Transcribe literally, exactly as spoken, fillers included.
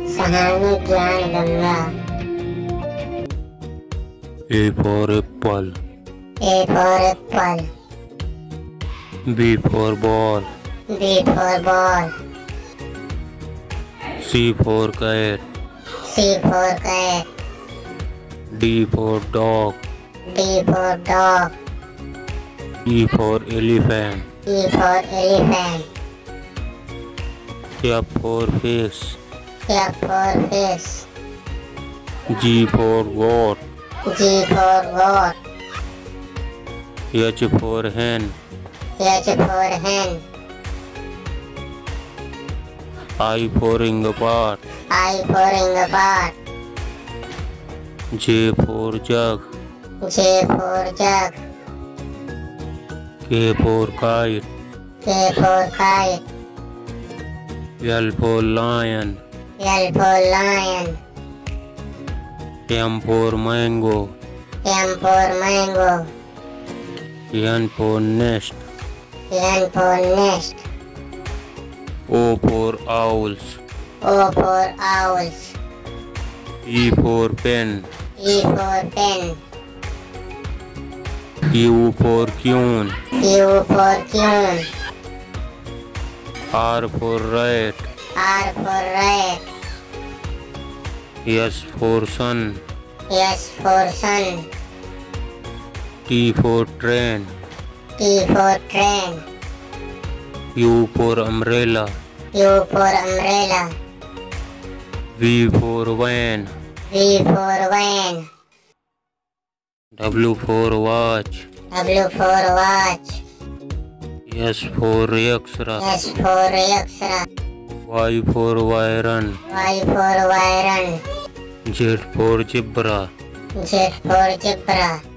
सहानी ज्ञान Ganga. A for apple. A for apple. B for ball. B for ball. C for cat. C for cat. D for dog. D for dog. E for elephant. E for elephant. F for fish. F for fish. G for goat. G for goat. H for hen. H for hen. I for ingapart. I for ingapart. J for jug. J for jug. K for kite. K for kite. L for lion. L for lion. M for mango. M for mango. N for nest. N for nest. O for owls. O for owls. E for pen. E for pen. Q for queen. Q for queen. R for rat. R for rat. S for sun. S for sun. T for train. T for train. U for umbrella. U for umbrella. V for van. V for van. W for watch. W for watch. S for X-ray. S for X-ray. Y for Iron. Y for iron. Z for zebra. Z for zebra.